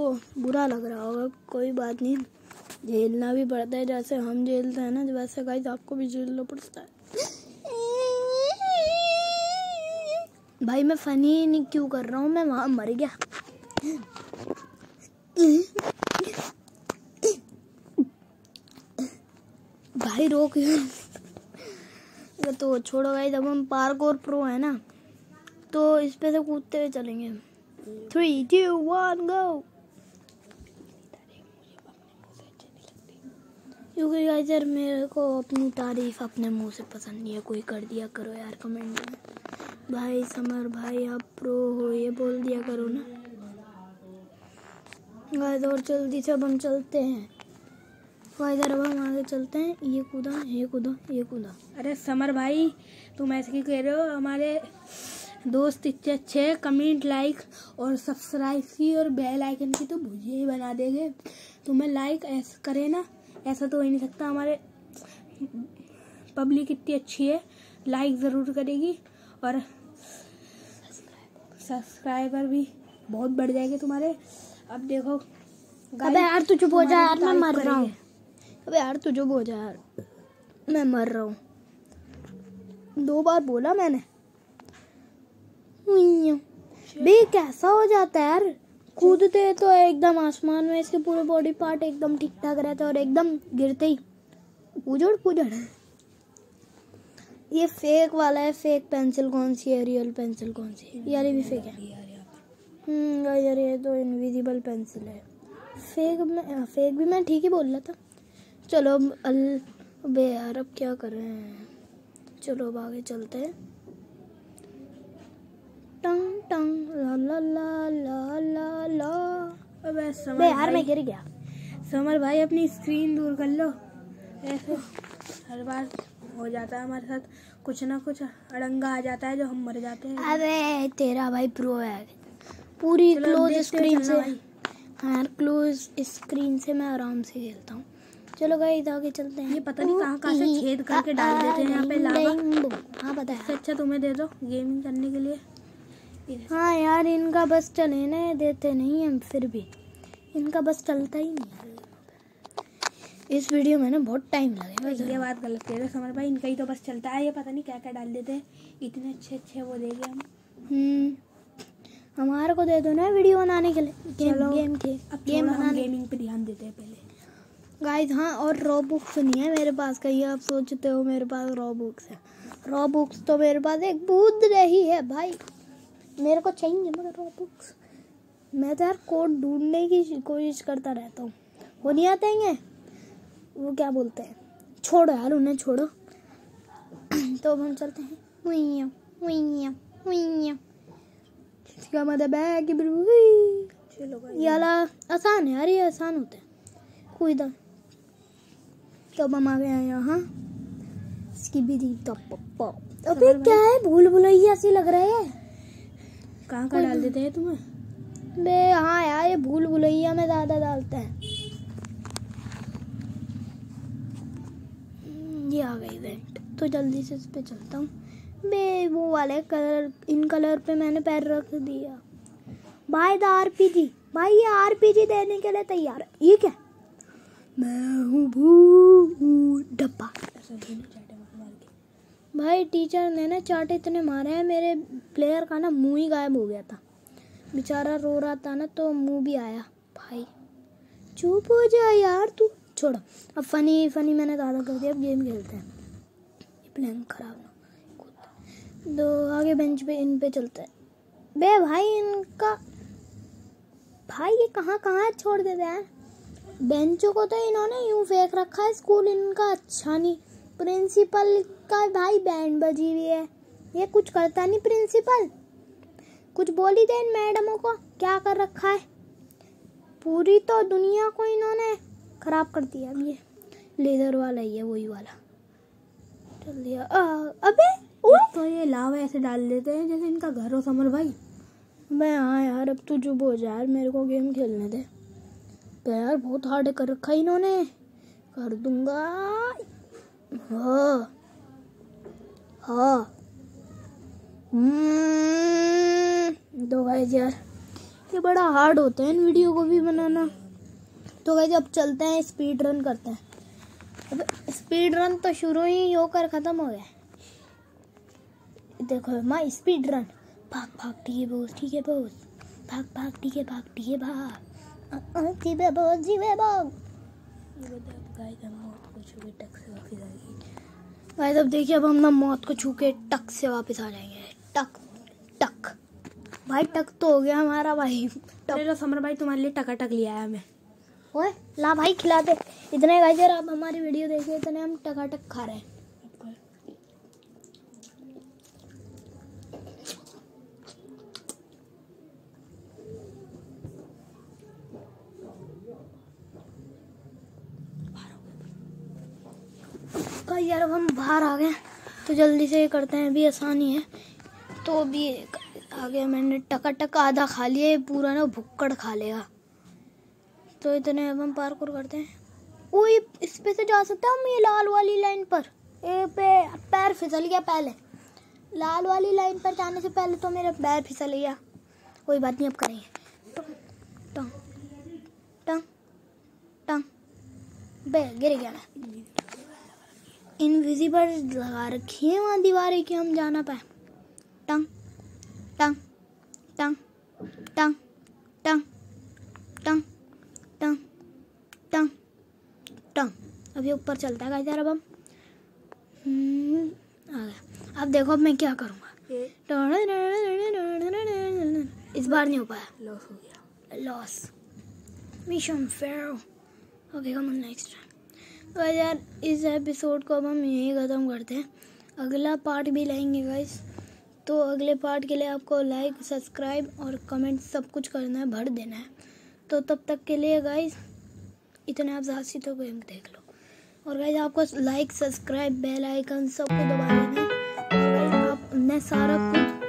आपको बुरा लग रहा होगा, कोई बात नहीं, झेलना भी पड़ता है। जैसे हम झेलते हैं ना, वैसे गाइस आपको भी झेलना पड़ता है। भाई मैं फनी नहीं क्यों कर रहा हूँ, मैं वहां मर गया। भाई रोक। तो छोड़ो गाइस, अब हम पार्कोर प्रो है ना, तो इस पे से कूदते हुए चलेंगे। 3, 2, 1 गो। क्योंकि गाइस यार मेरे को अपनी तारीफ अपने मुंह से पसंद नहीं है, कोई कर दिया करो यार कमेंट में। भाई समर भाई आप प्रो हो ये बोल दिया करो ना गाइस। और जल्दी से अब हम चलते हैं गाइस, अब हम आगे चलते हैं। ये कूदा, ये कूदा, ये कूदा। अरे समर भाई तुम ऐसे क्यों कह रहे हो? हमारे दोस्त इतने अच्छे, कमेंट लाइक और सब्सक्राइब की और बेल आइकन की तो भुजिया ही बना देंगे। तुम्हें लाइक ऐसा करे ना, ऐसा तो हो ही नहीं सकता। हमारे पब्लिक इतनी अच्छी है, लाइक ज़रूर करेगी और सब्सक्राइबर भी बहुत बढ़ जाएंगे तुम्हारे। अब देखो अबे यार तू चुप हो जा यार, मैं मर रहा हूँ। अबे यार तू चुप हो जा यार, मैं मर रहा हूँ। 2 बार बोला मैंने। बे कैसा हो जाता है यार, कूदते तो एकदम आसमान में, इसके पूरे बॉडी पार्ट एकदम ठीक ठाक रहते हैं और एकदम गिरते ही उजड़। ये फेक वाला है। फेक पेंसिल कौन सी है, रियल पेंसिल कौन सी है? यार ये भी फेक है। यार ये तो इनविजिबल पेंसिल है। फेक भी मैं ठीक ही बोल रहा था। चलो अब यार अब क्या कर रहे हैं, चलो अब आगे चलते हैं। टंग टंग ला ला ला ला ला ला। अबे समर बे यार भाई, मैं गिर गया। समर भाई अपनी स्क्रीन दूर कर लो। ऐसे हर बार हो जाता है हमारे साथ, कुछ ना कुछ अड़ंगा आ जाता है जो हम मर जाते हैं। अबे तेरा भाई प्रो है पूरी क्लोज स्क्रीन से। हाँ यार क्लोज स्क्रीन से मैं आराम से खेलता हूँ। चलो गाइस आगे चलते हैं। ये पता नहीं कहाँ से छेद करके डाल देते हैं यहाँ पे लावा। हाँ पता है। अच्छा तुम्हें दे दो गेमिंग करने के लिए। हाँ यार इनका बस चलने देते नहीं हम, फिर भी इनका बस चलता ही नहीं है। इस वीडियो में ना बहुत टाइम लगेगा। ये बात गलत कह रहे हो समर भाई, इनका ही तो बस चलता है। ये पता नहीं क्या क्या डाल देते हैं, इतने अच्छे वो देंगे हम। हमारे को दे दो ना वीडियो बनाने के लिए। गेम बनाने, गेमिंग पे ध्यान देते हैं पहले गाइस। हाँ और रॉ बुक्स नहीं है मेरे पास, कहीं आप सोचते हो मेरे पास रॉ बुक्स है। रॉ बुक्स तो मेरे पास एक बूंद रही है भाई, मेरे को चाहिए मगर रॉ बुक्स। मैं तो यार कोड ढूंढने की कोशिश करता रहता हूँ, वो नहीं आते हैं, वो क्या बोलते हैं, छोड़ो यार उन्हें छोड़ो। तो अब हम चलते हैं। इसका मतलब है कि ये आसान है यार, ये आसान होता है कोई दा। तो अब हम आ गए हैं यहाँ। इसकी भी अबे क्या है, भूल भुलैया सी लग रहा है। कहाँ का डाल देते हैं तुम्हें? बे हाँ यार ये भूल भुलैया में ज्यादा डालते हैं। ये आ गई इवेंट, तो जल्दी से इस पे चलता हूँ। बे वो वाले कलर, इन कलर पे मैंने पैर रख दिया। भाई द आरपीजी, भाई ये आरपीजी देने के लिए तैयार है। ये क्या, मैं हूँ भूत डब्बा। भाई टीचर ने ना चाटे इतने मारे हैं, मेरे प्लेयर का ना मुंह ही गायब हो गया था, बेचारा रो रहा था ना तो मुंह भी आया। भाई चुप हो जा यार तू, छोड़ो अब फनी मैंने ज़्यादा कर दिया, अब गेम खेलते हैं। ये प्लान खराब ना दो, आगे बेंच पे इन पे चलते हैं। बे भाई इनका, भाई ये कहाँ छोड़ देते हैं बेंचों को, तो इन्होंने यूं फेंक रखा है। स्कूल इनका अच्छा नहीं, प्रिंसिपल का भाई बैंड बजी हुई है, ये कुछ करता नहीं। प्रिंसिपल कुछ बोली दे इन मैडमों को, क्या कर रखा है, पूरी तो दुनिया को इन्होंने खराब कर दिया। अब ये लेजर वाला ही है, वही वाला चल दिया। अबे तो ये लावा ऐसे डाल देते हैं जैसे इनका घर हो समर भाई। मैं हाँ यार अब तू चुप हो जा यार, मेरे को गेम खेलने दे। तो यार बहुत हार्ड कर रखा है इन्होंने, कर दूंगा। हाँ दो गाइस यार ये बड़ा हार्ड होता है इन वीडियो को भी बनाना। तो गाइस अब चलते हैं स्पीड रन करते हैं। अब स्पीड रन तो शुरू ही होकर ख़त्म हो गया। देखो माँ स्पीड रन, भाग भाग ठीक है बॉस, ठीक है बॉस, भाग भाग ठीक है भाग, ठीक है भाग, ठीक है बॉस जी वे भाग। गाइस अब देखिए अब हम ना मौत को छू के टक से वापस आ जाएंगे। टक टक भाई, टक तो हो गया हमारा भाई। अरे समर भाई तुम्हारे लिए टकाटक लिया है हमें। ओए ला भाई खिला दे। इतने गाइस यार आप हमारी वीडियो देखिए, इतने हम टकाटक खा रहे हैं। गाइस यार अब हम बाहर आ गए, तो जल्दी से ये करते हैं, अभी आसानी है। तो अभी आ गया, मैंने टकाटक आधा खा लिया, ये पूरा ना भुक्कड़ खा लेगा। तो इतने अब हम पार्कोर करते हैं। ओए इस पे से जा सकते हैं हम, ये लाल वाली लाइन पर। ए पे पैर फिसल गया पहले, लाल वाली लाइन पर जाने से पहले तो मेरा पैर फिसल गया। कोई बात नहीं, अब करेंगे। टंग टंग टंग बे गिर गया मैं। इनविजिबल लगा रखी है वहाँ दीवारें कि हम जाना पाए। टंग टंग टंग टंग टंग टंग टंग टंग टंग। अभी ऊपर चलता है गाइस यार। अब हम आ गया। अब देखो अब मैं क्या करूँगा। इस बार नहीं हो पाया, लॉस हो गया, loss. Mission fail. Okay come on next time. तो यार इस एपिसोड को अब हम यहीं ख़त्म करते हैं, अगला पार्ट भी लाएंगे गाइस। तो अगले पार्ट के लिए आपको लाइक, सब्सक्राइब और कमेंट सब कुछ करना है, भर देना है। तो तब तक के लिए गाइस इतने आप ज़्यादा तो गेम देख लो। और गाइस आपको लाइक, सब्सक्राइब, बेल आइकन सबको दबा देना है। और गाइस आपने सारा कुछ